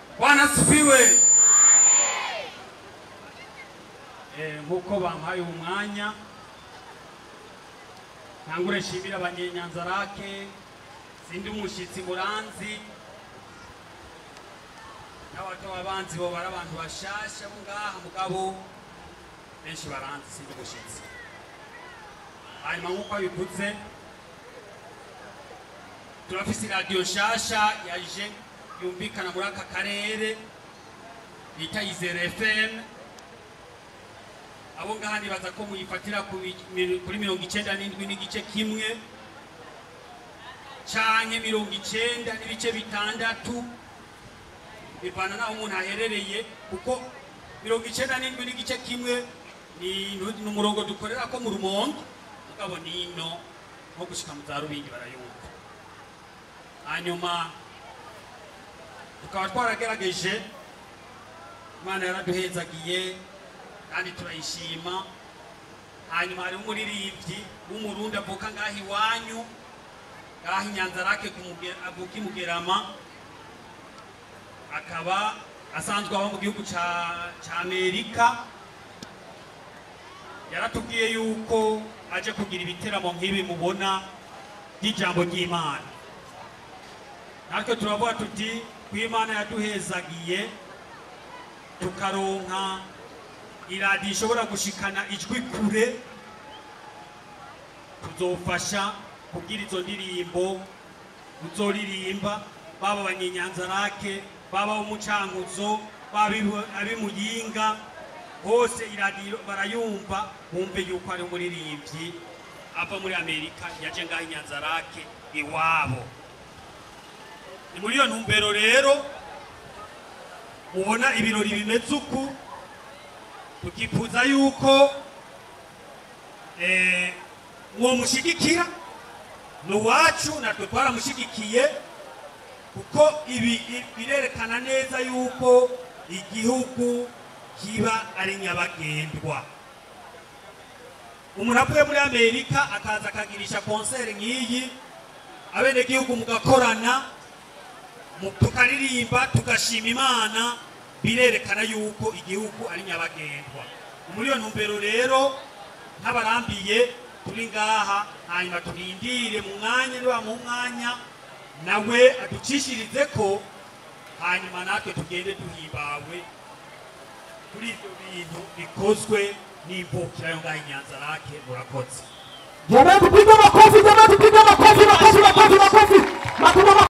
Bwana asifiwe. Nkuko bampaye umwanya ntangure shimira abanyenyanzarake sindi umushitsi muranzi n'abato abanzi bo barabantu bashasha ngaha mugabo benshi baranzi sindi umushitsi. Hanyuma nkuko abikuze turafise radio shasha yaje yumvikana muri aka karere bita Izere FM. Abo ngaha nibaza ko muyifatira kuri 97 n'igice kimwe canke 90 n'ibice bitandatu bivana naho umuntu aherereye, kuko 97 n'igice kimwe ni umurongo dukorera ko mu Rumonge, mugabo nino nko gushika mu za Rubingi barayumva. Hanyuma tukaba twaragerageje, Imana yaraduhezagiye kandi turayishima. Hanyuma hari umuririmbyi w'umurundi avuka ngaho iwanyu ngaho Inyanzarake avuka i Mugerama, akaba asanzwe aba mu gihugu ca Amerika. Yaratubwiye yuko aje kugira ibiteramo nk'ibi mubona by'ijambo ry'Imana. Natwe turavuga tuti kw'Imana yaduhezagiye tukaronka iradiyo ishobora gushikana ijwi kure, tuzofasha kugira izo ndirimbo uzoririmba, baba abanyenyanzarake, baba umucankuzo, baba abimuyinga, hose iradiyo barayumva, bumve yuko ari umuririmbyi ava muri Amerika yaje ngaho Inyanzarake iwabo. Ni muri iyo ntumbero rero mubona ibirori bimeze uku. Tukifuza yuko uwo mushigikira n'uwacu, natwe twaramushigikiye, kuko ibi birerekana neza yuko igihugu kiba ari nyabagendwa. Umuntu avuye muri Amerika akaza akagirisha konsere nk'iyi, abene gihugu mugakorana tukaririmba tugashima Imana, birerekana yuko igihugu ari nyabagendwa. Muri iyo ntumbero rero nk'abarambiye turi ngaha, hanyuma turindire mu mwanya niba mu mwanya nawe aducishirize ko, hanyuma natwe tugende duhimbawe kuri ibyo bintu bikozwe n'imvukira yo ngaho Inyanzarake. Murakoze.